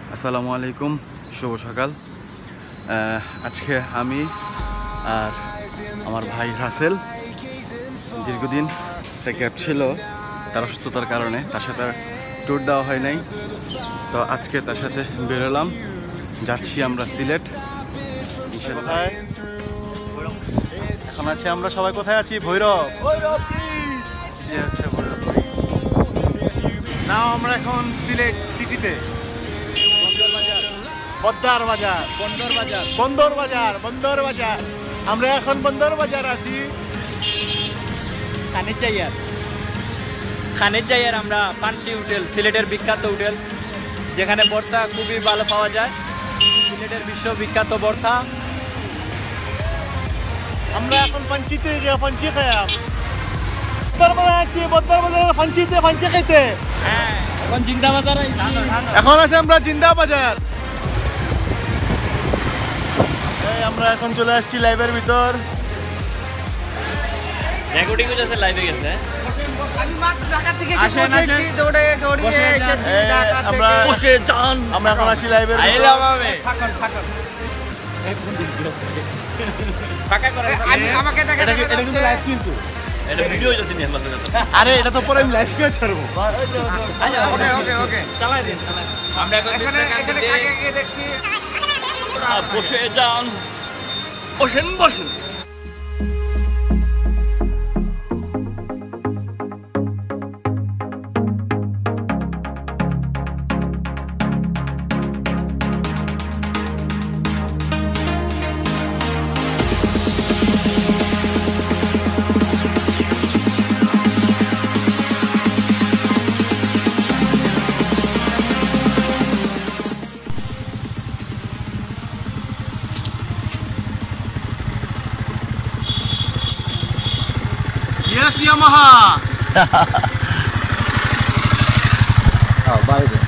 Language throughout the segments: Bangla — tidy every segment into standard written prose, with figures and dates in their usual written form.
আসসালামু আলাইকুম, শুভ সকাল। আজকে আমি আর আমার ভাই রাসেল দীর্ঘদিন একটা গ্যাপ ছিল তার অসুস্থতার কারণে, তার সাথে ট্যুর দেওয়া হয় নাই। তো আজকে তার সাথে বেরোলাম, যাচ্ছি আমরা সিলেট। এখন আছি আমরা সবাই কোথায় আছি? ভৈরব। না, আমরা এখন সিলেট সিটিতে, বন্দর বাজার। আমরা এখন বন্দর বাজার আছি। খানিক যাইয়ার আমরা পানসি হোটেল, সিলেটের বিখ্যাত হোটেল, যেখানে ভর্তা খুবই ভালো পাওয়া যায়। সিলেটের বিশ্ববিখ্যাত ভর্তা। আমরা এখন পাঞ্চিতে গিয়ে পাঞ্চি খাইলাম। বন্দর বাজার পাঞ্চিতে পাঞ্চি খাইতে। হ্যাঁ, এখন জিন্দা বাজার। এখন আছে আমরা জিন্দা বাজার। আমরা এখন চলে আসছি লাইভের ভিতর। রেকর্ডিং হচ্ছে, লাইভে গেছে। আমি মাত্র ঢাকা থেকে এসেছি, দৌড়িয়ে এসেছি ঢাকা থেকে। আমরা এখন আসি লাইভের ভিতর। আইলাম আমি। ফাঁকা করে আমাকে দেখা এটা কিন্তু লাইভ, কিন্তু এটা ভিডিও হইছে তিনি আমার কাছে। আরে এটা তো পরে আমি লাইভ করে ছাড়বো। ওকে চালাই দিন। আমরা এখন এখানে কাকে দেখছি। বসে যান, বসেন। Yes, Yamaha. Oh, bye then.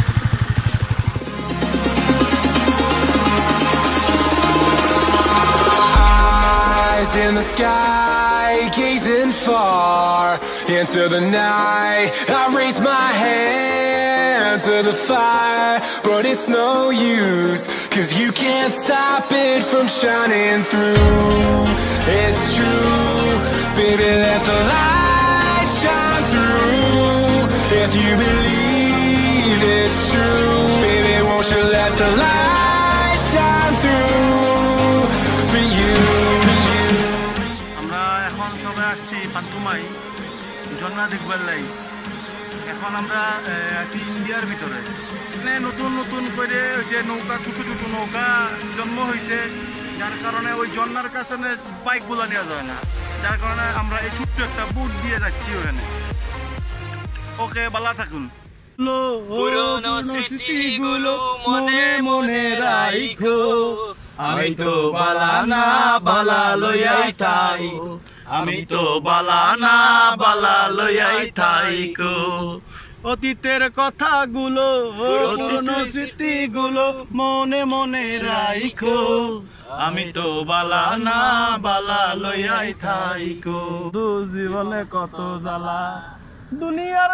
Eyes in the sky, gazing far into the night. I raise my hand to the fire, but it's no use, 'cause you can't stop it from shining through. It's true, baby, let the light shine through. If you believe it's true, baby, won't you let the light shine through for you. আমরা এখন সবাই আসছি পান্তুমাই ঝর্ণা দেখবার লাই। এখন আমরা আছি ইন্ডিয়ার ভিতরে। মানে নতুন করে যে নৌকা, ছোট নৌকা জন্ম হয়েছে, যার কারণে ওই ঝর্ণার কাছে বাইকগুলো নেওয়া যায় না, যার কারণে আমরা এই ছোট্ট একটা বুট দিয়ে যাচ্ছি ওখানে। ওকে, ভালো থাকুন। পুরনো স্মৃতিগুলো মনে মনে রাইখো, আমি তো বালানা বালা লইয়াই থাই, আমি তো বালানা বালা লইয়াই থাইকো। অতীতের কথাগুলো, পুরনো স্মৃতিগুলো মনে মনে রাইখো, আমি তো বালানা বালা লইয়াই থাইকো। জীবনে কত জ্বালা, দুনিয়ার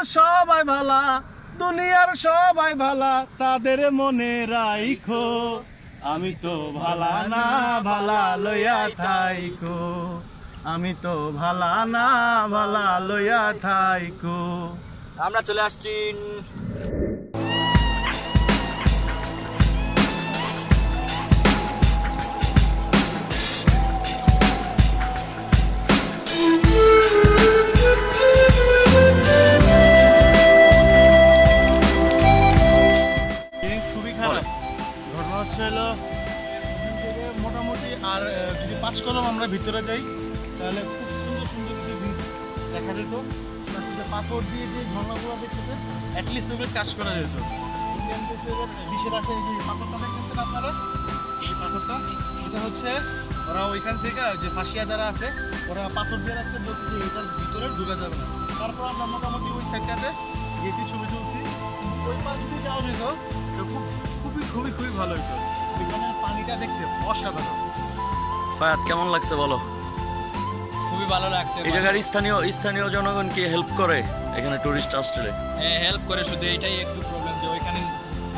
সবাই ভালা, তাদের মনে রাইখো, আমি তো ভালানা ভালা লইয়া থাইকো, আমি তো ভালানা ভালা লইয়া থাইকো। আমরা চলে আসছি খুবই খারাপ ঘটনা হচ্ছিল মোটামুটি। আর যদি 5 কদম আমরা ভিতরে যাই তাহলে খুব সুন্দর কিছু দেখা যেত। পাথর দিয়ে যে ঝর্ণাগুলো দেখতে অ্যাটলিস্ট ওগুলো কাজ করা যেত। ইন্ডিয়ান বিশের আছে এই যে পাথরটা দেখতেছেন আপনারা, এই পাথরটা এটা হচ্ছে ওরা ওইখান থেকে যে ফাঁসিয়া যারা আছে ওরা পাথর দিয়ে রাখতে বলছে যে এটার ভিতরে ঢুকা যাবে না। তারপর আমরা মোটামুটি ওই সাইডটাতে গেছি, ছবি তুলছি। ওই পাশ যদি যাওয়া যেত খুবই ভালো হতো। ওইখানে পানিটা দেখতে অসাধারণ। ফায়াত, কেমন লাগছে বলো? খুবই ভালো লাগছে। এই জায়গার স্থানীয় জনগণ কি হেল্প করে এখানে টুরিস্ট আসলে? হেল্প করে, শুধু এটাই একটু প্রবলেম যে ওইখানে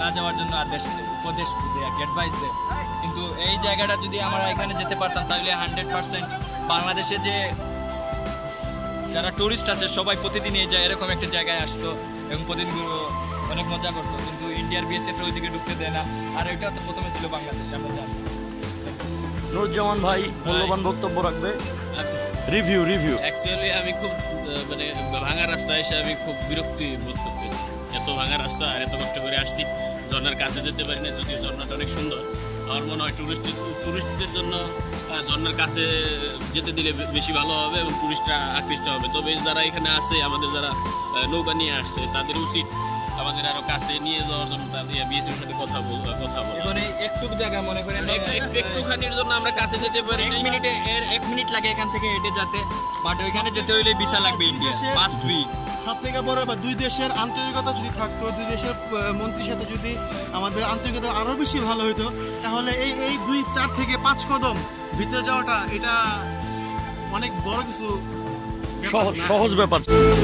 না যাওয়ার জন্য আদেশ দেয়, উপদেশ দেয়, অ্যাডভাইস দেয়। কিন্তু এই জায়গাটা যদি আমরা এখানে যেতে পারতাম তাহলে 100% বাংলাদেশে যে যারা টুরিস্ট আছে সবাই প্রতিদিন এই যায় এরকম একটা জায়গায় আসতো এবং প্রতিদিন অনেক মজা করতো। কিন্তু ইন্ডিয়ার বিএসএফ ওইদিকে ঢুকতে দেয় না। আর এটা তো প্রথমে ছিল বাংলাদেশে, আমরা জানি। নুরুজ্জামান ভাই মূল্যবান বক্তব্য রাখবে। রিভিউ অ্যাকচুয়ালি আমি খুব মানে ভাঙা রাস্তা এসে আমি খুব বিরক্তি বোধ করতেছি। এত ভাঙা রাস্তা আর এত কষ্ট করে আসছি, ঝর্ণার কাছে যেতে পারি না, যদিও ঝর্ণাটা অনেক সুন্দর। আমার মনে হয় টুরিস্টদের জন্য ঝর্ণার কাছে যেতে দিলে বেশি ভালো হবে এবং টুরিস্টরা আকৃষ্ট হবে। তবে যারা এখানে আছে, আমাদের যারা নৌকা নিয়ে আসছে, তাদের উচিত আমাদের আরো কাছে নিয়ে যাওয়ার জন্য তাদের বিএসএফের সাথে কথা বলবো। মানে একটু জায়গা মনে করেন একটুখানির জন্য আমরা কাছে যেতে পারি। 1 মিনিট লাগে এখান থেকে হেঁটে যেতে, বাট ওইখানে যেতে হইলে ভিসা লাগবে। India must be. সব থেকে বড় বা দুই দেশের আন্তরিকতা যদি থাকতো, দুই দেশের মন্ত্রীর সাথে যদি আমাদের আন্তরিকতা আরো বেশি ভালো হতো, তাহলে এই 2-4 থেকে 5 কদম ভিতরে যাওয়াটা এটা অনেক বড় কিছু সহজ ব্যাপার।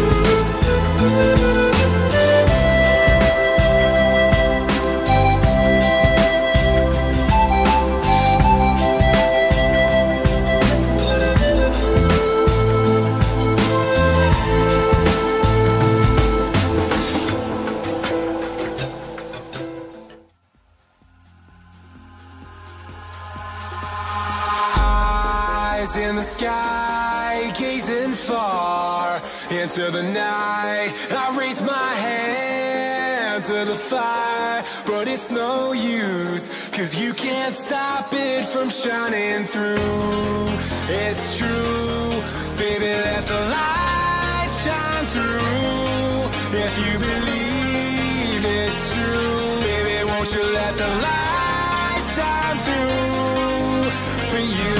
In the sky, gazing far into the night, I raise my hand to the fire, but it's no use, 'cause you can't stop it from shining through. It's true, baby, let the light shine through. If you believe it's true, baby, won't you let the light shine through for you.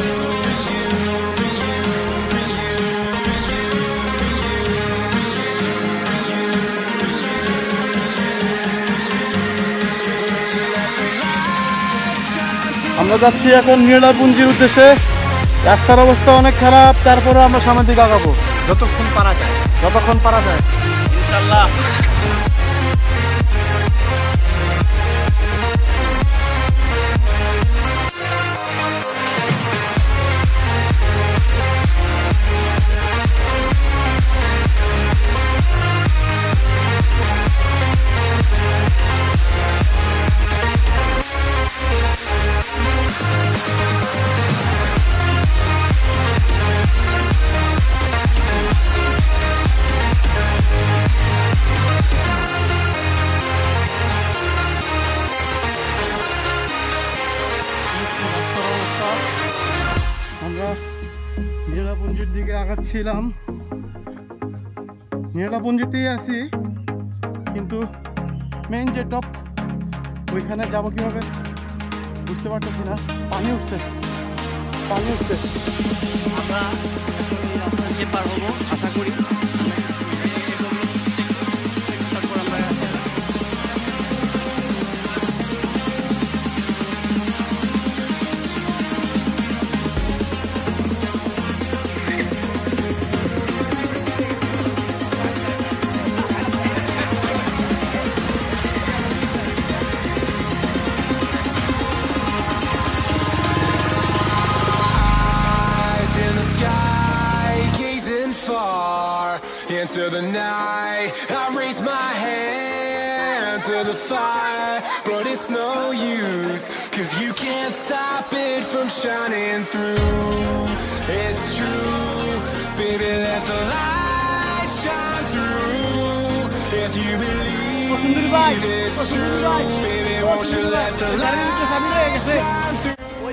আমরা যাচ্ছি এখন নীলাপুঞ্জির উদ্দেশ্যে। রাস্তার অবস্থা অনেক খারাপ, তারপরে আমরা সামনের দিকে আগাবো যতক্ষণ পারা যায় ইনশাআল্লাহ। আমরা নীলাপুঞ্জির দিকে আগাচ্ছিলাম। নীলাপুঞ্জিতেই আছি, কিন্তু মেইন যে টপ ওইখানে যাবো কিভাবে বুঝতে পারতেছি না। পানি উঠছে। আমরা রাস্তা দিয়ে পার হবো আশা করি। Into the night, I raise my hand to the fire, but it's no use, 'cause you can't stop it from shining through. It's true, baby, let the light shine through. If you believe it's true, baby, won't you let the light shine through.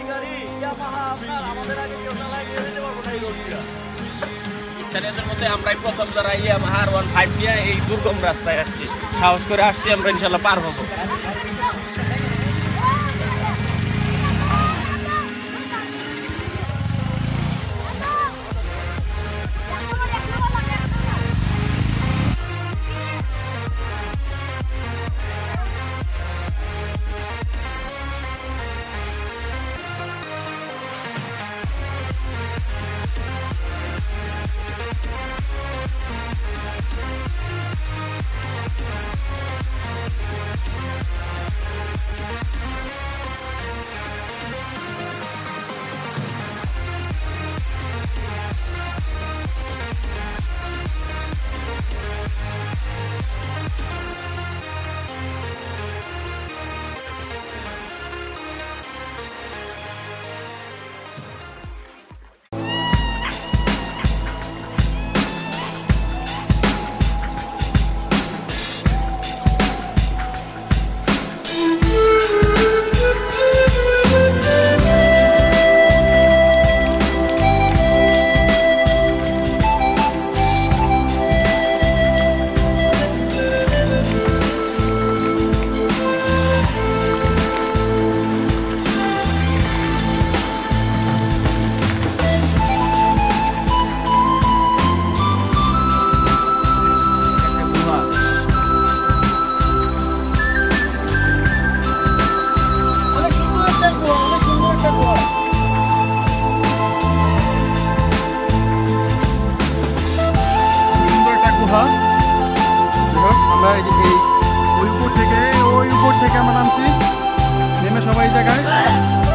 স্থানীয়দের মধ্যে আমরাই প্রথম যারা ইয়ামাহা R15 নিয়ে এই দুর্গম রাস্তায় আসছি, সাহস করে আসছি, আমরা ইনশাল্লাহ পার হবো।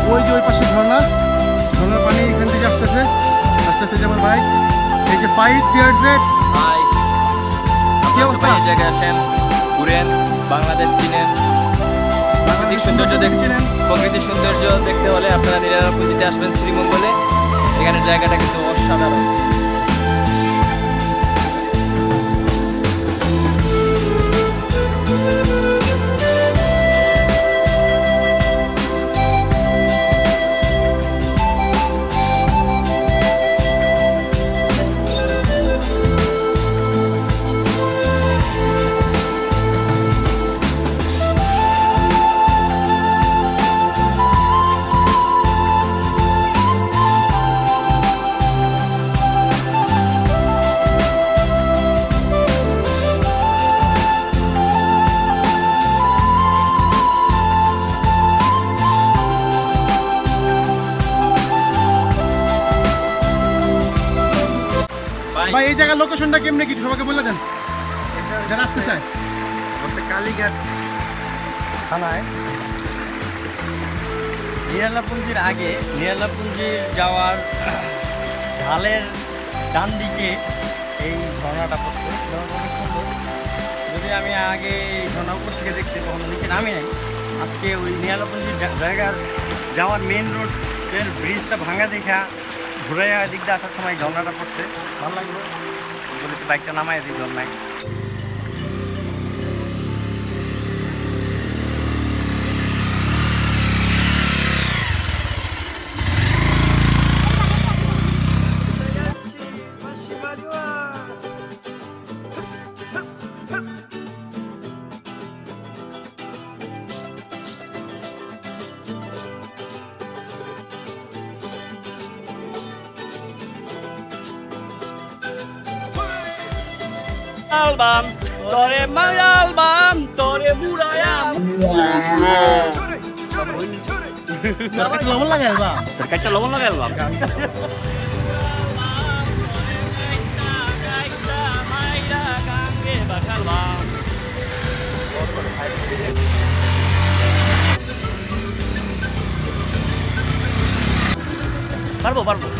ওই যে ওই পাশে ঝর্ণা, ঝর্ণার পানি এখান থেকে আসতেছে আস্তে আস্তে আমার ভাই। এই যে ফাইভ সিয়ার্স ভাই কি আপনারা অবস্থা? সবাই এই জায়গায় আসেন, ঘুরেন, বাংলাদেশ চিনেন। প্রাকৃতিক সৌন্দর্য দেখছেন, প্রকৃতির সৌন্দর্য দেখতে হলে আপনারা নিরাপত্তিতে আসবেন শ্রীমঙ্গলে। এখানের জায়গাটা কিন্তু অসাধারণ। ভাই এই জায়গার লোকেশনটা কেমনে কি সবাইকে বলে দেন যারা আসতে চায়। কালীঘাট থানায় নিরালাপুঞ্জির আগে নিরালাপুঞ্জি যাওয়ার ঢালের ডান দিকে এই ঝর্ণাটা পড়ছে। ঝর্ণাটা অনেক সুন্দর। যদি আমি আগে এই ঝর্ণা উপর থেকে দেখছি তখন নিচে নামি নাই। আজকে ওই নিরালাপুঞ্জির জায়গার যাওয়ার মেন রোডের ব্রিজটা ভাঙা দেখা ঘুরে দিক দিয়ে আসার সময় ঝর্ণাটা পড়ছে, ভালো লাগলো বলে বাইকটা নামাই দিই ঝর্ণায়। Alban, tore mang alban, tore burayam. তরকারি লবণ লাগাই বা তরকারিটা লবণ লাগাই আলবাম। পারবো পারবো।